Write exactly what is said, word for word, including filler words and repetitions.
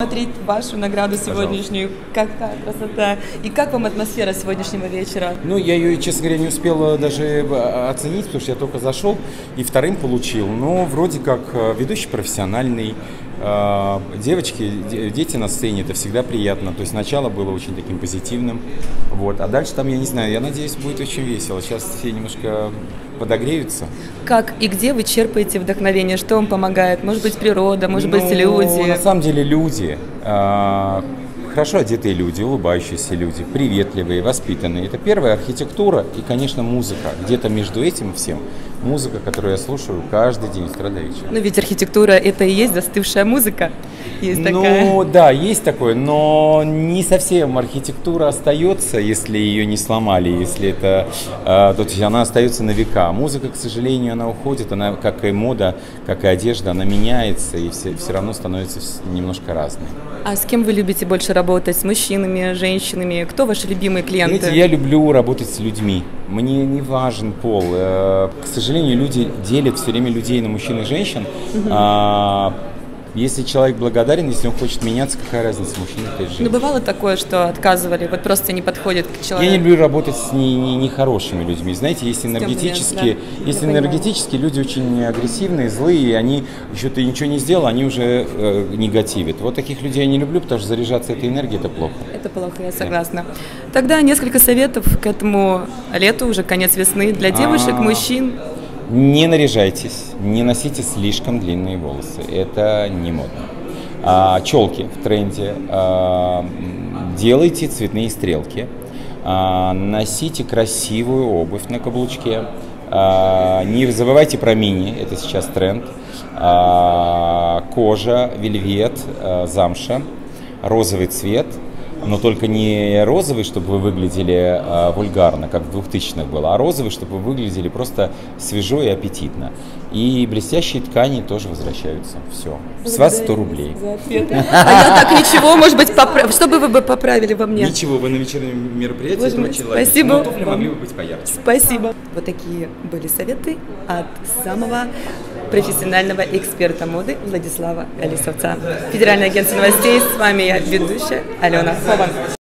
Смотреть вашу награду сегодняшнюю. Какая красота. И как вам атмосфера сегодняшнего вечера? Ну, я ее, честно говоря, не успел даже оценить, потому что я только зашел и вторым получил. Но вроде как ведущий профессиональный. Девочки, дети на сцене, это всегда приятно. То есть начало было очень таким позитивным. Вот. А дальше там, я не знаю, я надеюсь, будет очень весело. Сейчас все немножко подогреются. Как и где вы черпаете вдохновение? Что вам помогает? Может быть, природа, может ну, быть, люди? На самом деле люди. Хорошо одетые люди, улыбающиеся люди, приветливые, воспитанные. Это первая архитектура и, конечно, музыка. Где-то между этим всем музыка, которую я слушаю каждый день с утра до вечера. Но ведь архитектура – это и есть застывшая музыка. Есть ну, такая. да, есть такое, но не совсем архитектура остается, если ее не сломали, если это, э, то есть она остается на века. Музыка, к сожалению, она уходит, она, как и мода, как и одежда, она меняется и все, все равно становится немножко разной. А с кем вы любите больше работать? С мужчинами, женщинами? Кто ваши любимые клиенты? Знаете, я люблю работать с людьми. Мне не важен пол. К сожалению, люди делят все время людей на мужчин и женщин. Угу. А, если человек благодарен, если он хочет меняться, какая разница, мужчина или женщина? Ну, бывало такое, что отказывали, вот просто не подходит к человеку? Я не люблю работать с нехорошими не, не людьми. Знаете, есть энергетические, да, есть энергетические люди очень агрессивные, злые, и они, еще ты ничего не сделал, они уже э, негативят. Вот таких людей я не люблю, потому что заряжаться этой энергией – это плохо. Это плохо, я согласна. Да. Тогда несколько советов к этому лету, уже конец весны, для девушек, А-а-а. мужчин. Не наряжайтесь, не носите слишком длинные волосы, это не модно. А, челки в тренде, а, делайте цветные стрелки, а, носите красивую обувь на каблучке, а, не забывайте про мини, это сейчас тренд, а, кожа, вельвет, а, замша, розовый цвет. Но только не розовый, чтобы вы выглядели э, вульгарно, как в двухтысячных было, а розовый, чтобы вы выглядели просто свежо и аппетитно. И блестящие ткани тоже возвращаются. Все. С вас сто рублей. А я так ничего, может быть, поправ... что бы вы бы поправили во мне? Ничего, вы на вечернем мероприятии этого человека. Спасибо. Но туфли могли бы быть поярче. Спасибо. Вот такие были советы от самого профессионального эксперта моды Владислава Лисовца. Федеральное агентство новостей. С вами я, ведущая Алена Хован.